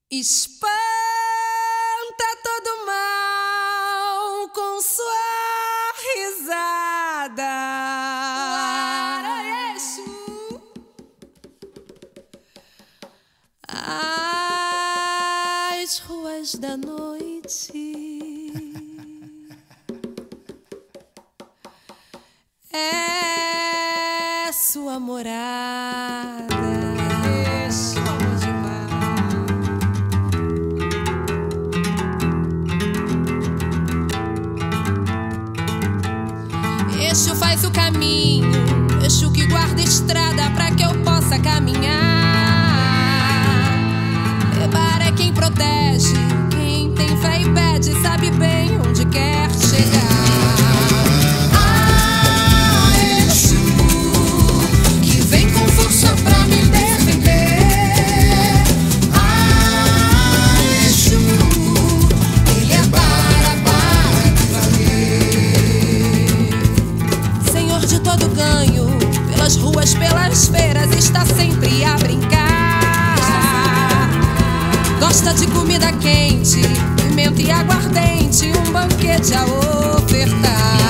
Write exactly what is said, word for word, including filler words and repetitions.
Espanta todo mal com sua risada. As ruas da noite é sua morada. Exu faz o caminho, Exu que guarda estrada pra que eu possa caminhar. Ebar é quem protege, quem tem fé e pede, sabe bem onde quer chegar. Ah, Exu, que vem com força pra me defender. Ah, Exu, ele é para, para valer. Senhor de todo ganho, pelas ruas, pelas feiras, está sempre a brincar. Gosta de comida quente, pimenta e aguardente, um banquete a ofertar.